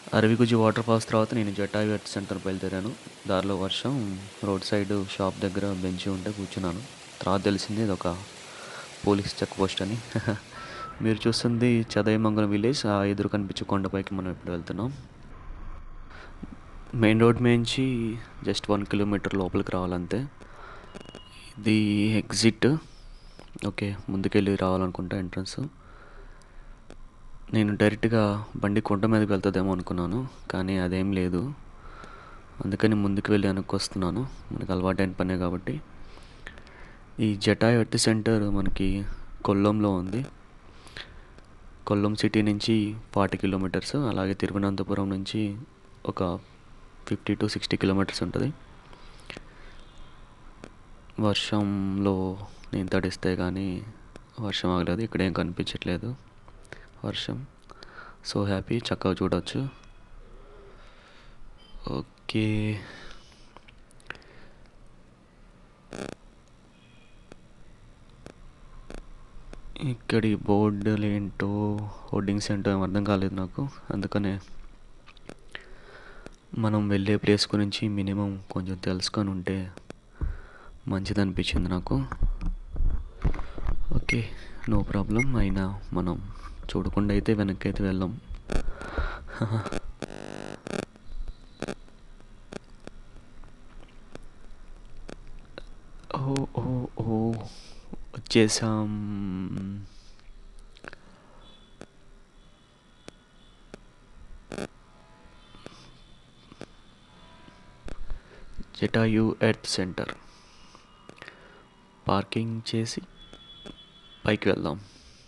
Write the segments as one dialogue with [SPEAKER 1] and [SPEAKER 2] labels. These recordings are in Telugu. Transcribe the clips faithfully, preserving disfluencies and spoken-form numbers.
[SPEAKER 1] అరవిగుజి వాటర్ ఫాల్స్ తర్వాత నేను జటాయు ఎర్త్ సెంటర్ బయలుదేరాను. దారిలో వర్షం, రోడ్ సైడ్ షాప్ దగ్గర బెంచి ఉంటే కూర్చున్నాను. తర్వాత తెలిసింది ఇదొక పోలీస్ చెక్ పోస్ట్ అని. మీరు చూస్తుంది చదయమంగళం విలేజ్. ఆ ఎదురు కనిపించే కొండపైకి మనం ఇప్పుడు వెళ్తున్నాం. మెయిన్ రోడ్ నుంచి జస్ట్ వన్ కిలోమీటర్ లోపలికి రావాలంతే. ఇది ఎగ్జిట్. ఓకే, ముందుకెళ్ళి రావాలనుకుంటా ఎంట్రన్స్. నేను డైరెక్ట్గా బండి కొండ మీదకి వెళ్తుందేమో అనుకున్నాను, కానీ అదేం లేదు. అందుకని ముందుకు వెళ్ళి వెనక్కి వస్తున్నాను. మనకు అలవాటైన పనే కాబట్టి. ఈ జటాయు ఎర్త్ సెంటర్ మనకి కొల్లంలో ఉంది. కొల్లం సిటీ నుంచి ఫార్టీ కిలోమీటర్స్, అలాగే తిరువనంతపురం నుంచి ఒక ఫిఫ్టీ టు సిక్స్టీ కిలోమీటర్స్ ఉంటుంది. వర్షంలో నేను తడిస్తే కానీ వర్షం ఆగలేదు. ఇక్కడేం కనిపించట్లేదు వర్షం. సో హ్యాపీ, చక్కగా చూడవచ్చు. ఓకే, ఇక్కడి బోర్డులు ఏంటో, హోర్డింగ్స్ ఏంటో ఏం అర్థం కాలేదు నాకు. అందుకనే మనం వెళ్ళే ప్లేస్ గురించి మినిమం కొంచెం తెలుసుకొని ఉంటే మంచిది అనిపించింది నాకు. Okay, no problem. అయినా మనం చూడకుండా అయితే వెనక్కి అయితే వెళ్ళాం. ఓ ఓ ఓ వచ్చేసాం. Jatayu earth centre. పార్కింగ్ చేసి పైకి వెళ్దాం.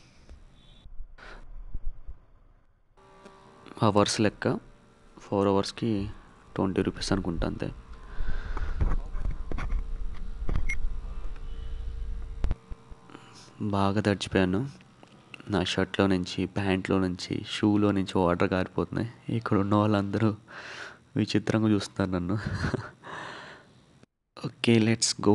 [SPEAKER 1] అవర్స్ లెక్క, ఫోర్ అవర్స్కి ట్వంటీ రూపీస్ అనుకుంటా అంతే. బాగా తడిచిపోయాను. నా షర్ట్లో నుంచి, ప్యాంట్లో నుంచి, షూలో నుంచి వాటర్ కారిపోతున్నాయి. ఇక్కడ ఉన్న వాళ్ళందరూ విచిత్రంగా చూస్తున్నారు నన్ను. Okay, let's go.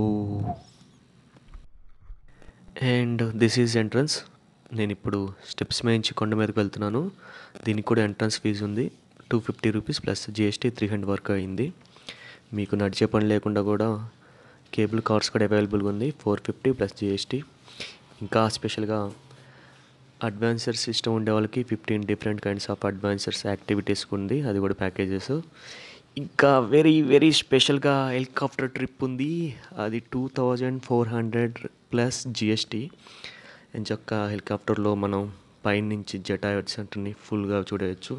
[SPEAKER 1] And this is entrance. నేను ఇప్పుడు స్టెప్స్ మేంచి కొండ మీదకి వెళ్తున్నాను. దీనికి కూడా ఎంట్రన్స్ ఫీజు ఉంది, two fifty rupees plus GST three hundred వరకు అయింది. మీకు నడిచే పని లేకుండా కూడా కేబుల్ కార్స్ కూడా అవైలబుల్గా ఉంది, ఫోర్ ఫిఫ్టీ ప్లస్ జిఎస్టీ. ఇంకా స్పెషల్గా అడ్వాన్సర్స్ సిస్టమ్ ఉండే వాళ్ళకి fifteen different kinds of adventures activities ఉంది, అది కూడా ప్యాకేజెస్. ఇంకా వెరీ వెరీ స్పెషల్గా హెలికాప్టర్ ట్రిప్ ఉంది, అది two thousand four hundred plus GST. ఎంచక్క హెలికాప్టర్లో మనం పైనుంచి జటాయు ఎర్త్ సెంటర్ని ఫుల్గా చూడవచ్చు.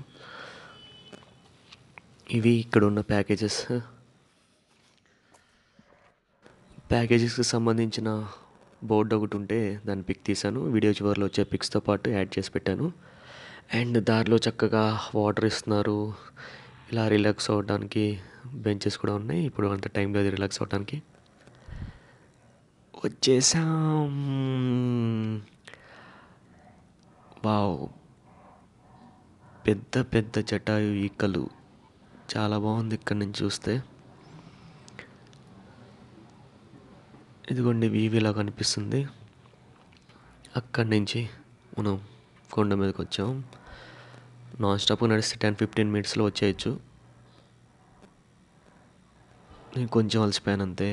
[SPEAKER 1] ఇవి ఇక్కడ ఉన్న ప్యాకేజెస్. ప్యాకేజెస్కి సంబంధించిన బోర్డు ఒకటి ఉంటే దాన్ని పిక్ తీశాను. వీడియో చివరిలో వచ్చే పిక్స్తో పాటు యాడ్ చేసి పెట్టాను. అండ్ దారిలో చక్కగా వాటర్ ఇస్తున్నారు. ఇలా రిలాక్స్ అవ్వడానికి బెంచెస్ కూడా ఉన్నాయి. ఇప్పుడు అంత టైం లేదు రిలాక్స్ అవ్వడానికి. వచ్చేసాం. వావ్, పెద్ద పెద్ద జటాయు ఈకలు, చాలా బాగుంది ఇక్కడ నుంచి చూస్తే. ఇదిగోండి వీవ్ ఇలా కనిపిస్తుంది. అక్కడి నుంచి మనం కొండ మీదకి వచ్చాం. నాన్ స్టాప్ నడిస్తే టెన్ ఫిఫ్టీన్ మినిట్స్లో వచ్చేయచ్చు. నేను కొంచెం అలసిపోయాను అంతే.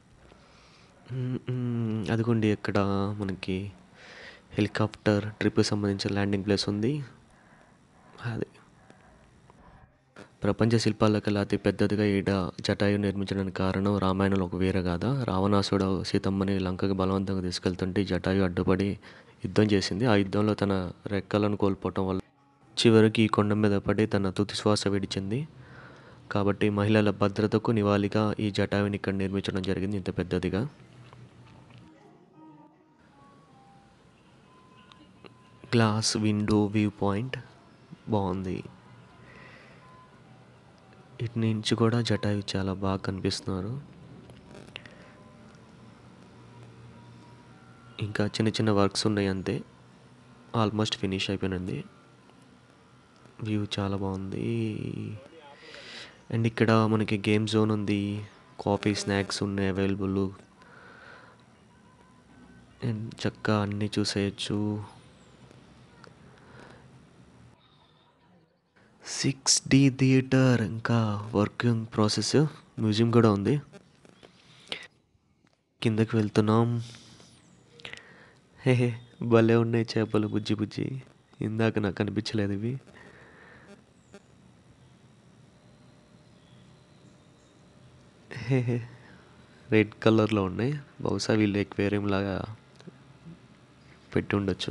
[SPEAKER 1] అదిగోండి ఇక్కడ మనకి హెలికాప్టర్ ట్రిప్కి సంబంధించిన ల్యాండింగ్ ప్లేస్ ఉంది. అది ప్రపంచ శిల్పాలకల్లా అతి పెద్దదిగా ఈడ జటాయు నిర్మించడానికి కారణం రామాయణంలో ఒక వీరగాథ. రావణాసుడు సీతమ్మని లంకకి బలవంతంగా తీసుకెళ్తుంటే జటాయు అడ్డుపడి యుద్ధం చేసింది. ఆ యుద్ధంలో తన రెక్కలను కోల్పోవటం వల్ల చివరికి ఈ కొండ మీద పడి తన తుది శ్వాస విడిచింది. కాబట్టి మహిళల భద్రతకు నివాళిగా ఈ జటాయుని ఇక్కడ నిర్మించడం జరిగింది ఇంత పెద్దదిగా. గ్లాస్ విండో వ్యూ పాయింట్ బాగుంది. ఇటు నుంచి కూడా జటాయు చాలా బాగా కనిపిస్తున్నారు. ఇంకా చిన్న చిన్న వర్క్స్ ఉన్నాయి అంతే, ఆల్మోస్ట్ ఫినిష్ అయిపోయింది. వ్యూ చాలా బాగుంది. అండ్ ఇక్కడ మనకి గేమ్ జోన్ ఉంది, కాఫీ స్నాక్స్ ఉన్నాయి అవైలబుల్. అండ్ చక్కగా అన్నీ చూసేయచ్చు. సిక్స్ డి థియేటర్ ఇంకా వర్కింగ్ ప్రాసెస్. మ్యూజియం కూడా ఉంది. కిందకి వెళ్తున్నాం. హే హే, భలే ఉన్నాయి చేపలు బుజ్జి బుజ్జి. ఇందాక నాకు అనిపించలేదు ఇవి. హే హే, రెడ్ కలర్లో ఉన్నాయి. బహుశా వీళ్ళు ఎక్వేరియం లాగా పెట్టి ఉండొచ్చు.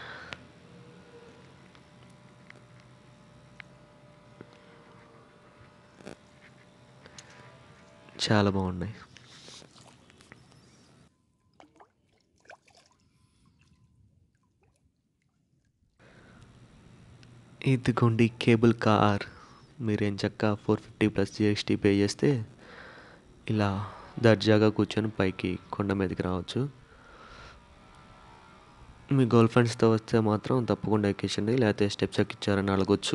[SPEAKER 1] చాలా బాగున్నాయి. ఇదిగోండి కేబుల్ కార్. మీరు ఎంచక్కా four fifty plus GST pay చేస్తే ఇలా దర్జాగా కూర్చొని పైకి కొండ మీదకి రావచ్చు. మీ గర్ల్ ఫ్రెండ్స్తో వస్తే మాత్రం తప్పకుండా ఎక్కించండి, లేకపోతే స్టెప్స్ ఎక్కించారని అడగొచ్చు.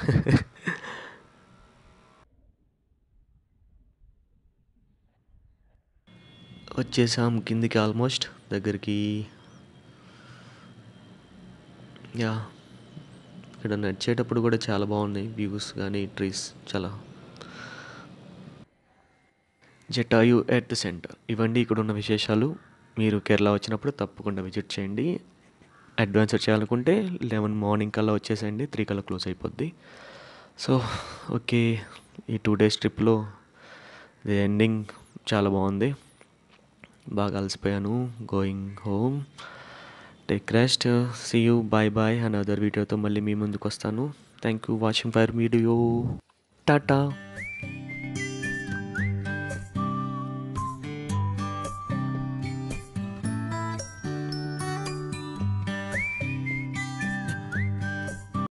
[SPEAKER 1] వచ్చేసాం కిందికి, ఆల్మోస్ట్ దగ్గరికి. యా, ఇక్కడ నడిచేటప్పుడు కూడా చాలా బాగున్నాయి వ్యూస్ కానీ ట్రీస్ చాలా. Jatayu earth centre. ఇవన్నీ ఇక్కడ ఉన్న విశేషాలు. మీరు కేరళ వచ్చినప్పుడు తప్పకుండా విజిట్ చేయండి. అడ్వాన్స్ చేయాలనుకుంటే లెవెన్ మార్నింగ్ కల్లా వచ్చేసేయండి, త్రీ కల్లా క్లోజ్ అయిపోద్ది. సో ఓకే, ఈ టూ డేస్ ట్రిప్లో ఇది ఎండింగ్ చాలా బాగుంది. బాగా అలసిపోయాను. Going home, take rest, see you, bye bye. Another వీడియోతో మళ్ళీ మీ ముందుకు వస్తాను. Thank you watching for video. Tata.